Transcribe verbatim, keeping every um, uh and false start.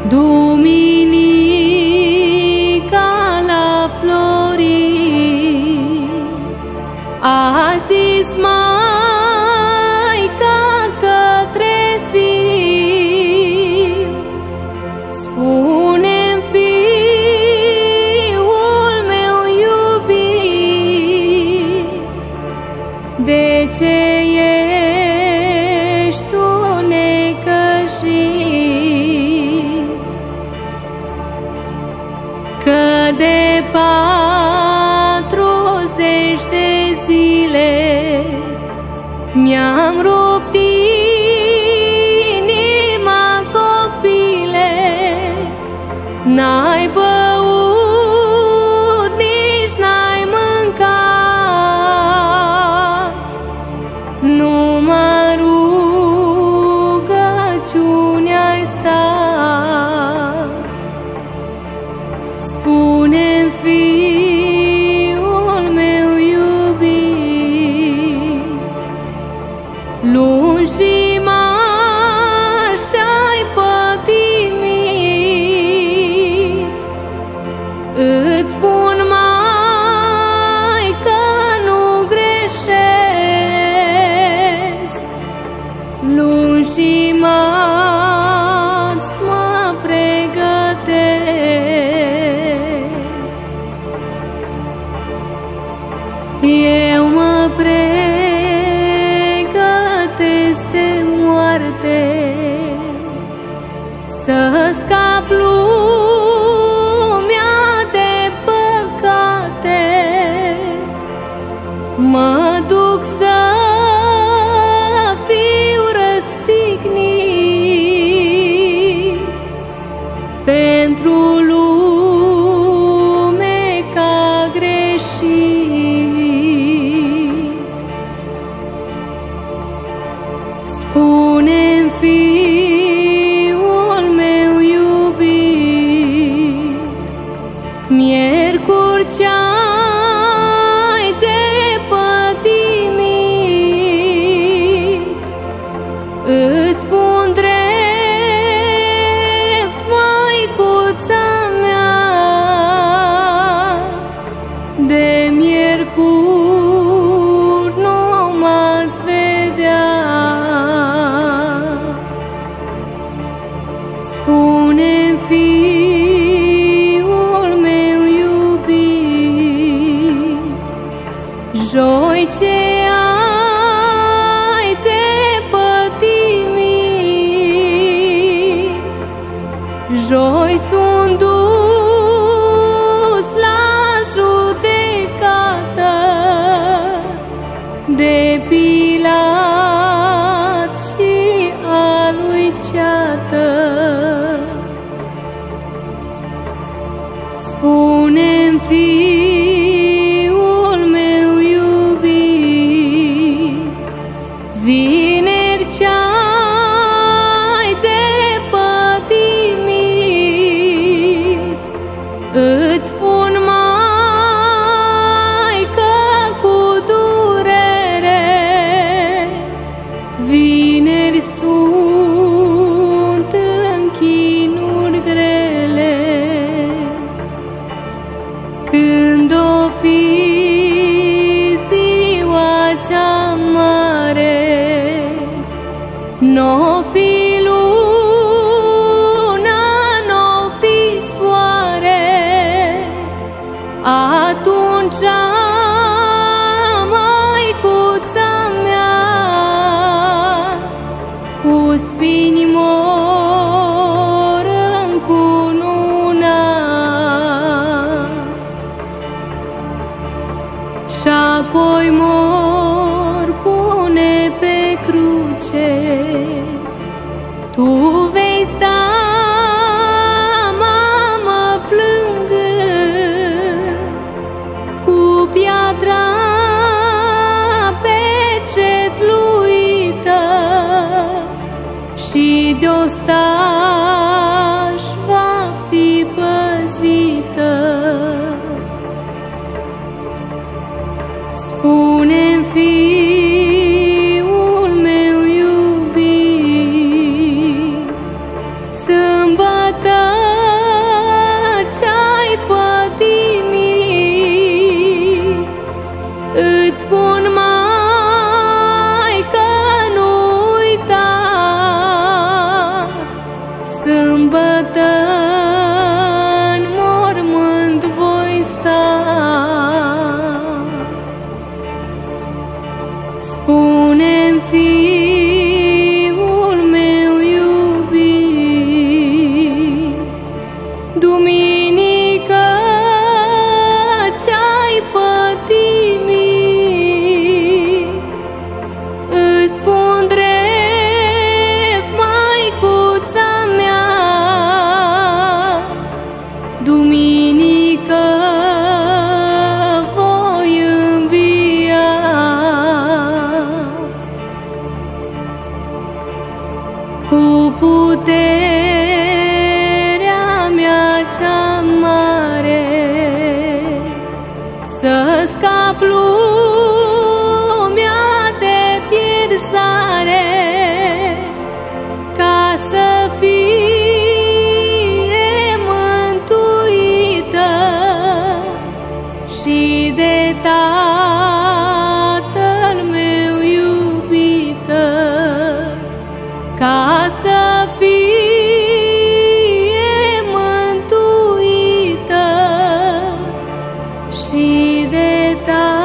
Duminica la flori a zis Maica către fiu: spune-mi, fiul meu iubit, de ce ești tu necăjit? Că de patruzeci de zile mi-am rupt inima, copile, n-ai băut, nici n-ai mâncat, numai rugăciune ai stat. Spune-mi, fiul meu iubit, luni și mari ce-ai pătimit. Îți spun, mai că nu greșesc, luni și mari mă pregătesc. Eu mă pregătesc de moarte, să scap lumea de păcate. Mă duc să fiu răstignit pentru lume ca greșit. Spune-mi, fiul meu iubit, miercuri ce-ai de pătimit. Îți spun drept, măicuța mea, de miercuri nu m-ați vedea. Spune-mi, fiul meu iubit, joi ce ai de pătimit, joi sunt dus la judecată de Pilat și a lui ceată. Spune-mi, fiul meu iubit, vineri ce-ai de pătimit. Îți spun, Maică, cu durere, vineri sunt în chinuri grele. Când o fi ziua cea mare, n-o fi lună, n-o fi soare, atunci, măicuța mea, cu spini mor încununat, și-apoi mor pune pe cruce. Tu vei sta, mamă, plângând, cu piatra pecetluită, și de ostaș va fi păzită. Spune-mi, fiul meu iubit, sâmbătă Fiul meu iubit. Duminică ce-ai pătimit, îți spun drept, maicuța mea, duminică voi învia. Cu puterea mea cea mare să scap lumea de pierzare, ca să fie mântuită și de Tatăl meu iubită, ca să fie mântuită și de Tatăl